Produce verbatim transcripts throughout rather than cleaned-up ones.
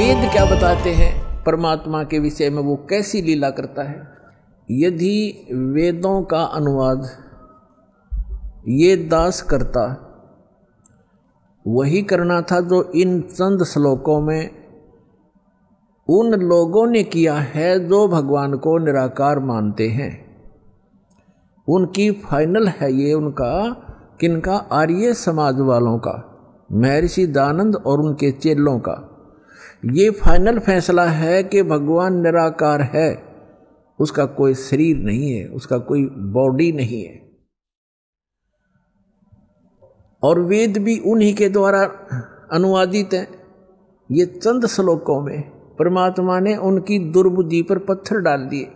वेद क्या बताते हैं परमात्मा के विषय में, वो कैसी लीला करता है। यदि वेदों का अनुवाद ये दास करता, वही करना था जो इन चंद श्लोकों में उन लोगों ने किया है जो भगवान को निराकार मानते हैं। उनकी फाइनल है ये, उनका किनका, आर्य समाज वालों का, महर्षि दयानंद और उनके चेलों का ये फाइनल फैसला है कि भगवान निराकार है, उसका कोई शरीर नहीं है, उसका कोई बॉडी नहीं है। और वेद भी उन्हीं के द्वारा अनुवादित हैं। ये चंद श्लोकों में परमात्मा ने उनकी दुर्बुद्धि पर पत्थर डाल दिए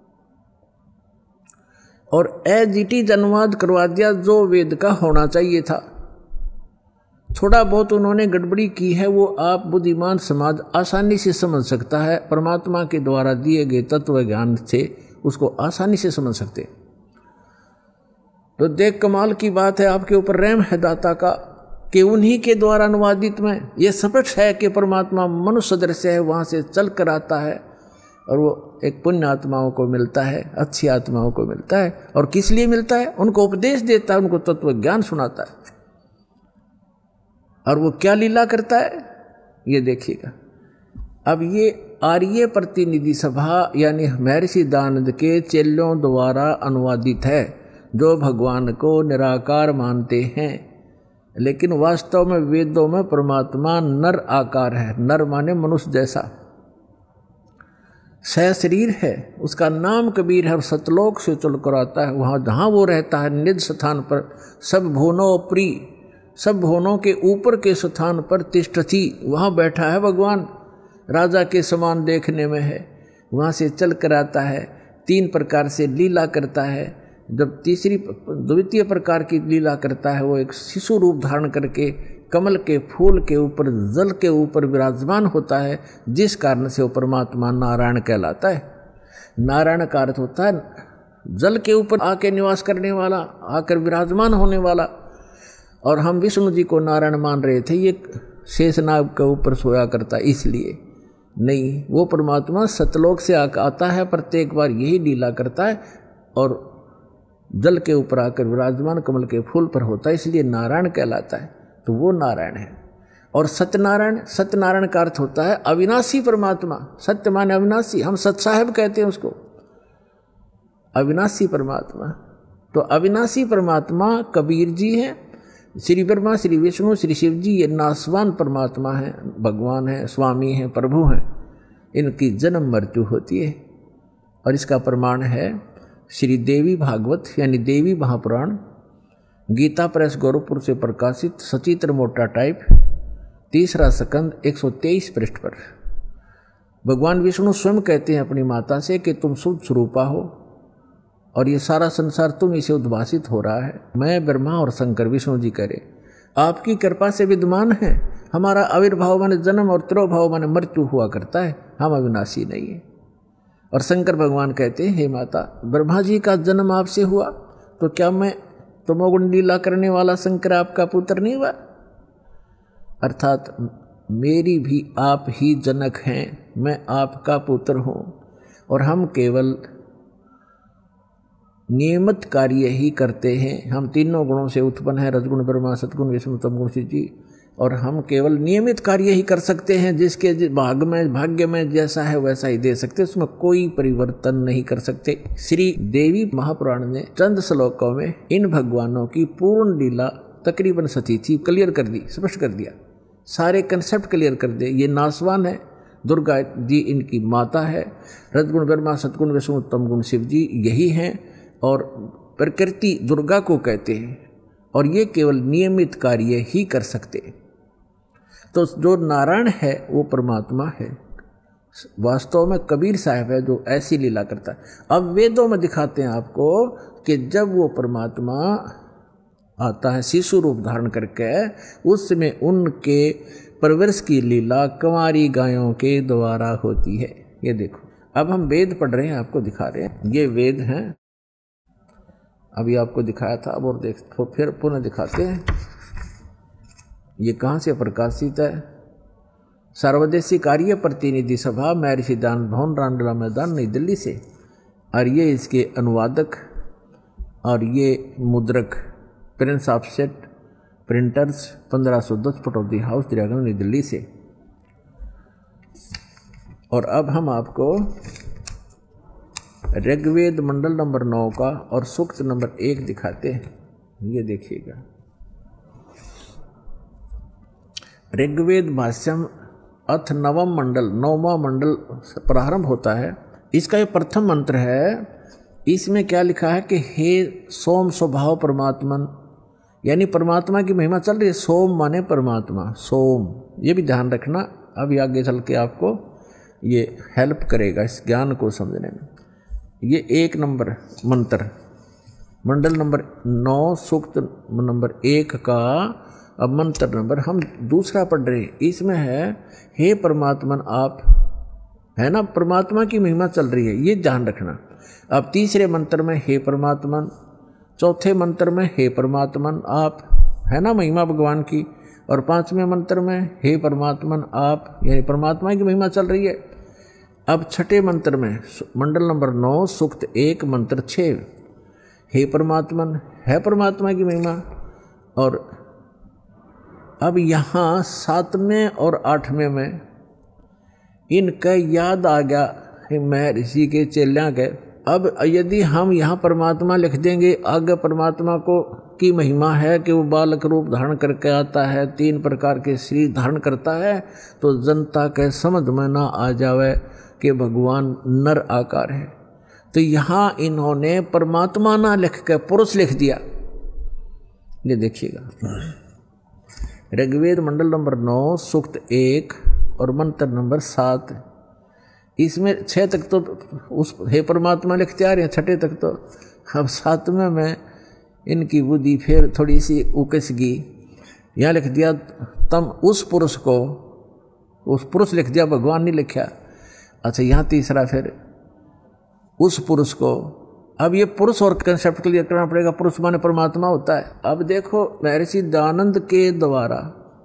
और एज इट इज अनुवाद करवा दिया जो वेद का होना चाहिए था। थोड़ा बहुत उन्होंने गड़बड़ी की है, वो आप बुद्धिमान समाज आसानी से समझ सकता है। परमात्मा के द्वारा दिए गए तत्व ज्ञान से उसको आसानी से समझ सकते। तो देख, कमाल की बात है, आपके ऊपर रहम है दाता का कि उन्हीं के द्वारा अनुवादित में ये स्पष्ट है कि परमात्मा मनुष्य सदृश है, वहाँ से चल कर आता है और वो एक पुण्य आत्माओं को मिलता है, अच्छी आत्माओं को मिलता है। और किस लिए मिलता है? उनको उपदेश देता है, उनको तत्व ज्ञान सुनाता है। और वो क्या लीला करता है ये देखिएगा। अब ये आर्य प्रतिनिधि सभा यानी महर्षि दयानंद के चेलों द्वारा अनुवादित है, जो भगवान को निराकार मानते हैं। लेकिन वास्तव में वेदों में परमात्मा नर आकार है। नर माने मनुष्य जैसा, सहशरीर है। उसका नाम कबीर है और सतलोक से चल कर आता है। वहाँ जहाँ वो रहता है निज स्थान पर, सब भुवनों प्री, सब भुवनों के ऊपर के स्थान पर तिष्ठति, वहाँ बैठा है भगवान, राजा के समान देखने में है। वहाँ से चल कर आता है, तीन प्रकार से लीला करता है। जब तीसरी द्वितीय प्रकार की लीला करता है, वो एक शिशु रूप धारण करके कमल के फूल के ऊपर, जल के ऊपर विराजमान होता है, जिस कारण से वो परमात्मा नारायण कहलाता है। नारायण का अर्थ होता है जल के ऊपर आके निवास करने वाला, आकर विराजमान होने वाला। और हम विष्णु जी को नारायण मान रहे थे, ये शेषनाग के ऊपर सोया करता, इसलिए नहीं, वो परमात्मा सतलोक से आता है, प्रत्येक बार यही लीला करता है और जल के ऊपर आकर विराजमान कमल के फूल पर होता है, इसलिए नारायण कहलाता है। तो वो नारायण है। और सत्यनारायण, सत्यनारायण का अर्थ होता है अविनाशी परमात्मा। सत्य माने अविनाशी, हम सत साहेब कहते हैं उसको, अविनाशी परमात्मा। तो अविनाशी परमात्मा कबीर जी हैं, श्री ब्रह्मा, श्री विष्णु, श्री शिव जी ये नासवान परमात्मा हैं, भगवान हैं, स्वामी हैं, प्रभु हैं। इनकी जन्म मृत्यु होती है। और इसका प्रमाण है श्री देवी भागवत यानी देवी महापुराण, गीता प्रेस गोरखपुर से प्रकाशित, सचित्र मोटा टाइप, तीसरा स्कंद एक सौ तेईस पृष्ठ पर भगवान विष्णु स्वयं कहते हैं अपनी माता से कि तुम शुद्ध स्वरूपा हो और ये सारा संसार तुम इसे उद्भासित हो रहा है। मैं ब्रह्मा और शंकर, विष्णु जी करे, आपकी कृपा से विद्यमान है। हमारा आविर्भाव माने जन्म और तिरोभाव माने मृत्यु हुआ करता है, हम अविनाशी नहीं है। और शंकर भगवान कहते हैं, हे माता, ब्रह्मा जी का जन्म आपसे हुआ, तो क्या मैं तमोगुण लीला करने वाला शंकर आपका पुत्र नहीं हुआ? अर्थात मेरी भी आप ही जनक हैं, मैं आपका पुत्र हूँ और हम केवल नियमित कार्य ही करते हैं। हम तीनों गुणों से उत्पन्न हैं, रजगुण ब्रह्मा, सतगुण विष्णु, तमगुण शिव जी, और हम केवल नियमित कार्य ही कर सकते हैं। जिसके भाग में, भाग्य में जैसा है वैसा ही दे सकते, उसमें कोई परिवर्तन नहीं कर सकते। श्री देवी महापुराण ने चंद श्लोकों में इन भगवानों की पूर्ण लीला तकरीबन सती थी क्लियर कर दी, स्पष्ट कर दिया, सारे कंसेप्ट क्लियर कर दिए। ये नासवान है, दुर्गा जी इनकी माता है, रजगुण ब्रह्मा, सतगुण विष्णु, तमगुण शिव जी यही हैं, और प्रकृति दुर्गा को कहते हैं, और ये केवल नियमित कार्य ही कर सकते। तो जो नारायण है वो परमात्मा है, वास्तव में कबीर साहब है जो ऐसी लीला करता है। अब वेदों में दिखाते हैं आपको कि जब वो परमात्मा आता है शिशु रूप धारण करके, उस समय उनके परवरिश की लीला कंवारी गायों के द्वारा होती है। ये देखो, अब हम वेद पढ़ रहे हैं, आपको दिखा रहे हैं, ये वेद हैं। अभी आपको दिखाया था, अब और देख तो फिर पुनः दिखाते हैं। ये कहाँ से प्रकाशित है? सर्वदेशी कार्य प्रतिनिधि सभा, महर्षि दान भवन, रामलीला मैदान, नई दिल्ली से। और ये इसके अनुवादक और ये मुद्रक प्रिंस ऑफसेट प्रिंटर्स पंद्रह सौ दस पटौदी हाउस दरियागंज, नई दिल्ली से। और अब हम आपको ऋग्वेद मंडल नंबर नौ का और सूक्त नंबर एक दिखाते हैं। ये देखिएगा, ऋग्वेद भाष्यम अथ नवम मंडल, नौवां मंडल प्रारंभ होता है। इसका ये प्रथम मंत्र है। इसमें क्या लिखा है कि हे सोम स्वभाव परमात्मन, यानी परमात्मा की महिमा चल रही है। सोम माने परमात्मा, सोम, ये भी ध्यान रखना, अभी आगे चल के आपको ये हेल्प करेगा इस ज्ञान को समझने में। ये एक नंबर मंत्र, मंडल नंबर नौ, सूक्त नंबर एक का अब मंत्र नंबर हम दूसरा पढ़ रहे हैं। इसमें है हे परमात्मन आप, है ना, परमात्मा की महिमा चल रही है, ये ध्यान रखना। अब तीसरे मंत्र में हे परमात्मन, चौथे मंत्र में हे परमात्मन आप, है ना, महिमा भगवान की। और पांचवें मंत्र में हे परमात्मन आप, यानी परमात्मा की महिमा चल रही है। अब छठे मंत्र में मंडल नंबर नौ, सूक्त एक, मंत्र छः, हे परमात्मन, है परमात्मा की महिमा। और अब यहाँ सातवें और आठवें में इनका याद आ गया महर्षि के चेल्यां के। अब यदि हम यहाँ परमात्मा लिख देंगे, आगे परमात्मा को की महिमा है कि वो बालक रूप धारण करके आता है, तीन प्रकार के शरीर धारण करता है, तो जनता के समझ में ना आ जावे कि भगवान नर आकार है। तो यहाँ इन्होंने परमात्मा ना लिख के पुरुष लिख दिया। ये देखिएगा, ऋग्वेद मंडल नंबर नौ, सूक्त एक और मंत्र नंबर सात। इसमें छः तक तो उस हे परमात्मा लिखते आ रहे हैं, छठे तक तो। अब सातवें में इनकी बुद्धि फिर थोड़ी सी उकस गई, यहाँ लिख दिया तम उस पुरुष को, उस पुरुष लिख दिया, भगवान नहीं लिखा। अच्छा, यहाँ तीसरा फिर उस पुरुष को। अब ये पुरुष और कंसेप्ट क्लियर करना पड़ेगा, पुरुष माने परमात्मा होता है। अब देखो महर्षि दयानंद के द्वारा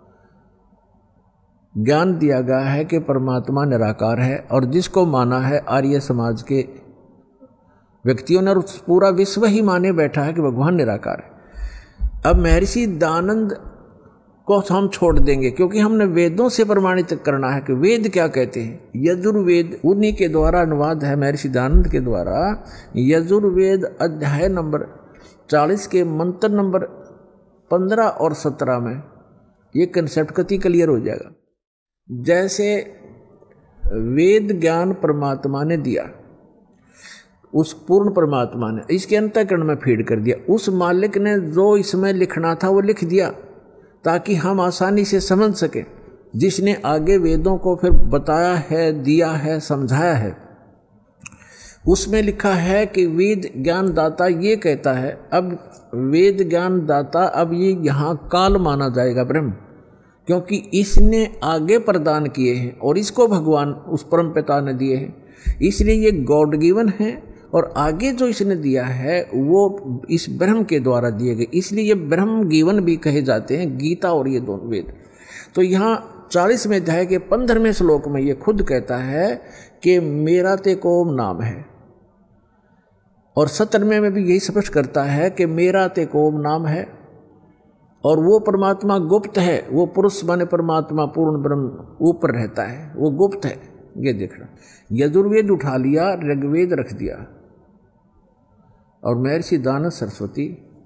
ज्ञान दिया गया है कि परमात्मा निराकार है, और जिसको माना है आर्य समाज के व्यक्तियों ने, और पूरा विश्व ही माने बैठा है कि भगवान निराकार है। अब महर्षि दयानंद को हम छोड़ देंगे, क्योंकि हमने वेदों से प्रमाणित करना है कि वेद क्या कहते हैं। यजुर्वेद उन्हीं के द्वारा अनुवाद है, महर्षि दयानंद के द्वारा। यजुर्वेद अध्याय नंबर चालीस के मंत्र नंबर पंद्रह और सत्रह में ये कंसेप्ट कति क्लियर हो जाएगा। जैसे वेद ज्ञान परमात्मा ने दिया, उस पूर्ण परमात्मा ने इसके अंतःकरण में फीड कर दिया। उस मालिक ने जो इसमें लिखना था वो लिख दिया, ताकि हम आसानी से समझ सकें। जिसने आगे वेदों को फिर बताया है, दिया है, समझाया है, उसमें लिखा है कि वेद ज्ञान दाता ये कहता है। अब वेद ज्ञान दाता, अब ये यहाँ काल माना जाएगा ब्रह्म, क्योंकि इसने आगे प्रदान किए हैं और इसको भगवान उस परम पिता ने दिए हैं, इसलिए ये गॉड गिवन है। और आगे जो इसने दिया है वो इस ब्रह्म के द्वारा दिए गए, इसलिए ये ब्रह्म गिवन भी कहे जाते हैं, गीता और ये दोनों वेद। तो यहाँ चालीसवें अध्याय के पंद्रहवें श्लोक में ये खुद कहता है कि मेरा ते कोम नाम है, और सत्रहवें में भी यही स्पष्ट करता है कि मेरा ते कोम नाम है। और वो परमात्मा गुप्त है, वो पुरुष माने परमात्मा पूर्ण ब्रह्म ऊपर रहता है, वो गुप्त है। ये देखना, यजुर्वेद उठा लिया, ऋग्वेद रख दिया, और महर्षि दयानंद सरस्वती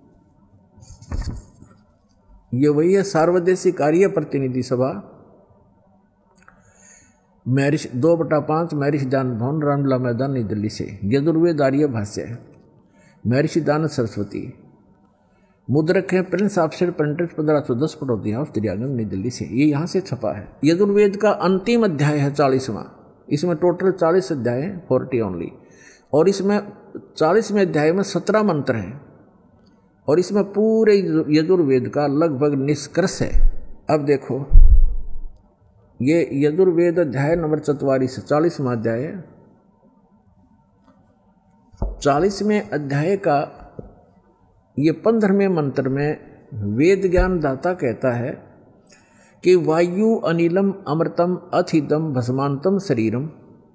ये वही है। सार्वदेशी कार्य प्रतिनिधि सभा, महर्षि दो बटा पाँच, महर्षि दयानंद भवन, रामलीला मैदान, नई दिल्ली से। यजुर्वेद आर्य भाष्य है, महर्षि दयानंद सरस्वती। मुद्रक है प्रिंस ऑफसेट प्रिंटर्स पंद्रह सौ दस पटौदी हाउस दरियागंज, नई दिल्ली से। ये यहाँ से छपा है। यजुर्वेद का अंतिम अध्याय है चालीसवां। इसमें टोटल चालीस अध्याय हैं, फोर्टी ओनली। और इसमें चालीसवें अध्याय में सत्रह मंत्र हैं, और इसमें पूरे यजुर्वेद का लगभग निष्कर्ष है। अब देखो, ये यजुर्वेद अध्याय नंबर चतवालीस, चालीसवां अध्याय है। चालीसवें अध्याय का ये पंद्रहवें मंत्र में वेद ज्ञान दाता कहता है कि वायु अनिलम अमृतम अथिदम भस्मांतम शरीरम।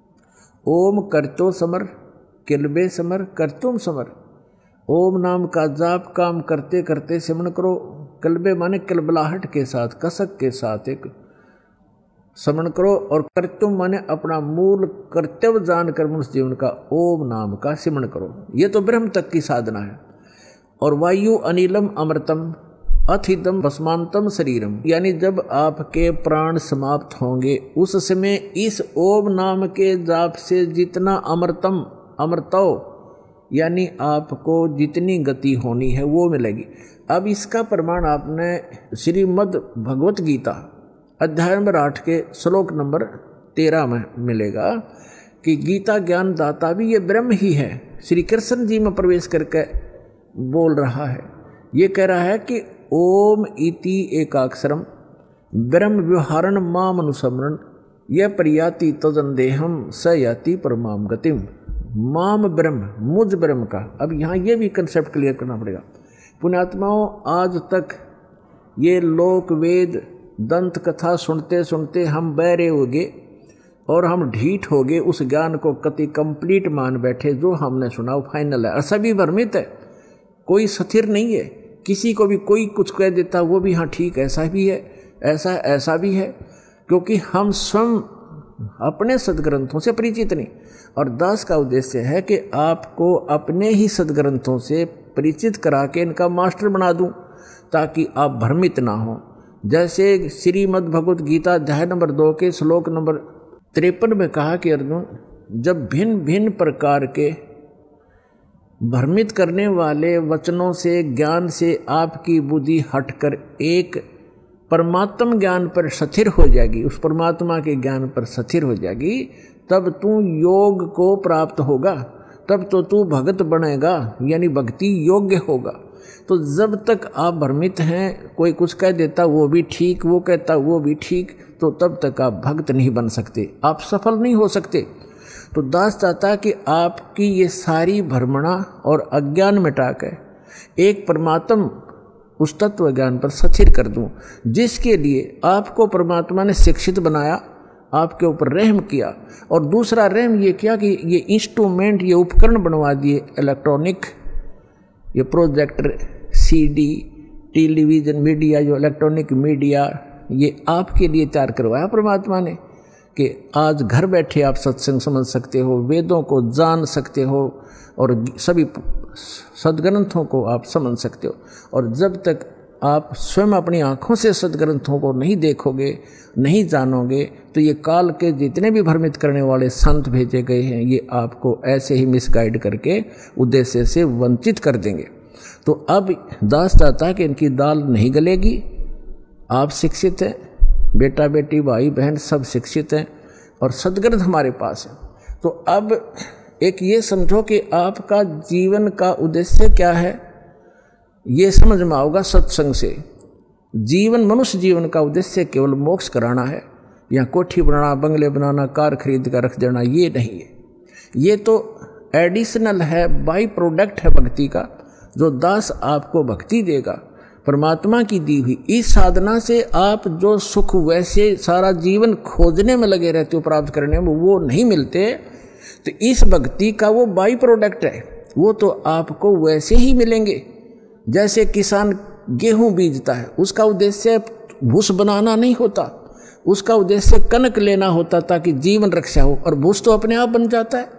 ओम करतो समर किलबे समर करतुम समर। ओम नाम का जाप काम करते करते सिमरण करो। कलबे माने कलबलाहट के साथ, कसक के साथ एक स्मरण करो। और कर्तुम माने अपना मूल कर्तव्य जानकर मनुष्य जीवन का ओम नाम का सिमरण करो। ये तो ब्रह्म तक की साधना है। और वायु अनिलम अमृतम अथिदम भस्मांतम शरीरम, यानी जब आपके प्राण समाप्त होंगे उस समय इस ओम नाम के जाप से जितना अमृतम अमृतो यानी आपको जितनी गति होनी है वो मिलेगी। अब इसका प्रमाण आपने श्रीमद् भगवत गीता अध्याय नंबर आठ के श्लोक नंबर तेरह में मिलेगा कि गीता ज्ञान दाता भी ये ब्रह्म ही है। श्री कृष्ण जी में प्रवेश करके बोल रहा है। ये कह रहा है कि ओम इति एकाक्षरम ब्रह्म व्यवहारण माम अनुसमरण यह प्रयाति तजन देहम स याति परमाम गतिम। माम ब्रह्म, मुझ ब्रह्म का। अब यहाँ ये भी कंसेप्ट क्लियर करना पड़ेगा। पुण्यात्माओं, आज तक ये लोक वेद दंत कथा सुनते सुनते हम बहरे हो गए और हम ढीठ हो गए, उस ज्ञान को कति कंप्लीट मान बैठे। जो हमने सुना वो फाइनल है और सभी भ्रमित है, कोई स्थिर नहीं है। किसी को भी कोई कुछ कह देता वो भी हाँ ठीक ऐसा भी है, ऐसा ऐसा भी है, क्योंकि हम स्वयं अपने सदग्रंथों से परिचित नहीं। और दास का उद्देश्य है कि आपको अपने ही सदग्रंथों से परिचित करा के इनका मास्टर बना दूं ताकि आप भ्रमित ना हो। जैसे श्रीमद् भगवत गीता अध्याय नंबर दो के श्लोक नंबर तिरपन में कहा कि अर्जुन, जब भिन्न भिन्न प्रकार के भ्रमित करने वाले वचनों से ज्ञान से आपकी बुद्धि हटकर एक परमात्म ज्ञान पर स्थिर हो जाएगी, उस परमात्मा के ज्ञान पर स्थिर हो जाएगी, तब तू योग को प्राप्त होगा, तब तो तू भगत बनेगा, यानी भक्ति योग्य होगा। तो जब तक आप भ्रमित हैं, कोई कुछ कह देता वो भी ठीक, वो कहता वो भी ठीक, तो तब तक आप भक्त नहीं बन सकते, आप सफल नहीं हो सकते। तो दास चाहता कि आपकी ये सारी भ्रमणा और अज्ञान मिटाकर एक परमात्म उस तत्व ज्ञान पर स्थिर कर दूं, जिसके लिए आपको परमात्मा ने शिक्षित बनाया, आपके ऊपर रहम किया। और दूसरा रहम ये किया कि ये इंस्ट्रूमेंट, ये उपकरण बनवा दिए, इलेक्ट्रॉनिक, ये प्रोजेक्टर, सीडी, टेलीविज़न मीडिया, जो इलेक्ट्रॉनिक मीडिया, ये आपके लिए तैयार करवाया परमात्मा ने कि आज घर बैठे आप सत्संग समझ सकते हो, वेदों को जान सकते हो और सभी सदग्रंथों को आप समझ सकते हो। और जब तक आप स्वयं अपनी आँखों से सदग्रंथों को नहीं देखोगे, नहीं जानोगे, तो ये काल के जितने भी भ्रमित करने वाले संत भेजे गए हैं, ये आपको ऐसे ही मिसगाइड करके उद्देश्य से वंचित कर देंगे। तो अब दास चाहता कि इनकी दाल नहीं गलेगी। आप शिक्षित हैं, बेटा बेटी भाई बहन सब शिक्षित हैं और सदग्रंथ हमारे पास है। तो अब एक ये समझो कि आपका जीवन का उद्देश्य क्या है, ये समझ में आओगा सत्संग से। जीवन, मनुष्य जीवन का उद्देश्य केवल मोक्ष कराना है, या कोठी बनाना, बंगले बनाना, कार खरीद कर रख देना, ये नहीं है। ये तो एडिशनल है, बाई प्रोडक्ट है भक्ति का, जो दास आपको भक्ति देगा परमात्मा की दी हुई। इस साधना से आप जो सुख वैसे सारा जीवन खोजने में लगे रहते हो, प्राप्त करने में, वो नहीं मिलते। तो इस भक्ति का वो बाई प्रोडक्ट है, वो तो आपको वैसे ही मिलेंगे। जैसे किसान गेहूं बीजता है, उसका उद्देश्य भूस बनाना नहीं होता, उसका उद्देश्य कनक लेना होता ताकि जीवन रक्षा हो, और भूस तो अपने आप बन जाता है।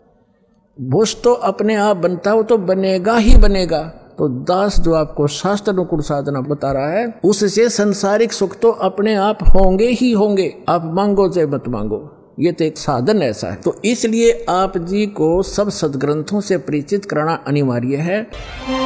भूस तो अपने आप बनता हो तो बनेगा ही बनेगा। तो दास जो आपको शास्त्र अनुकूल साधना बता रहा है, उससे संसारिक सुख तो अपने आप होंगे ही होंगे, आप मांगो चाहे मत मांगो, ये तो एक साधन ऐसा है। तो इसलिए आप जी को सब सदग्रंथों से परिचित कराना अनिवार्य है।